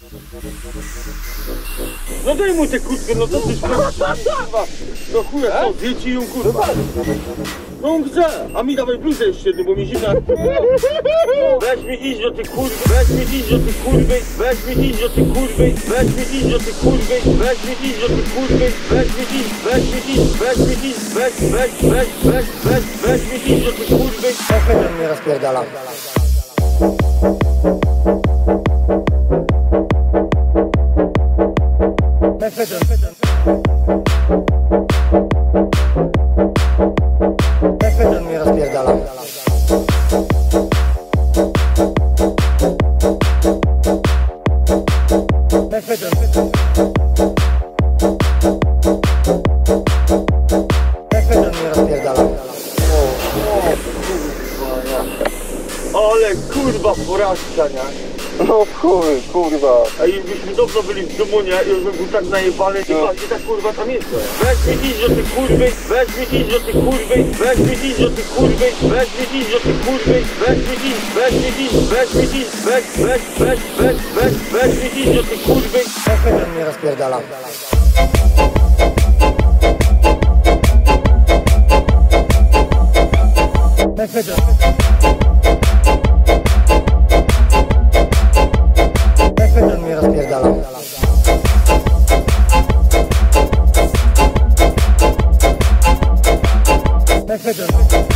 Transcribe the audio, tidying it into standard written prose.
No daj mu tę kurtkę, no to ty kurwa. No chuja, co, zjedźcie ją kurwa. No on chce, a mi dawaj bluzę jeszcze jedną, bo mi zimna. Weź mi iść do tej kurwy, weź mi iść do tej kurwy, weź mi iść do tej kurwy, weź mi iść do tej kurwy, weź mi iść do tej kurwy, weź mi iść, weź mi iść, weź mi iść, weź mi iść do tej kurwy. Efedron mnie rozpierdala. Efedron. Efedron mnie rozpierdala. Efedron. Efedron mnie rozpierdala. Ale kurwa porażka, nie? No chuj, kurwa. A jakbyśmy dobrze byli w domu, nie? I już bym był tak najebany, i tak kurwa tam jest. Weź mi iść do tej kurwy, weź mi iść do tej kurwy, weź mi iść do tej kurwy, weź mi iść do tej kurwy, weź mi iść, weź mi iść, weź mi iść, weź mi iść do tej kurwy. Efedron mnie rozpierdala. Efedron. Efedron mnie rozpierdala. Efedron.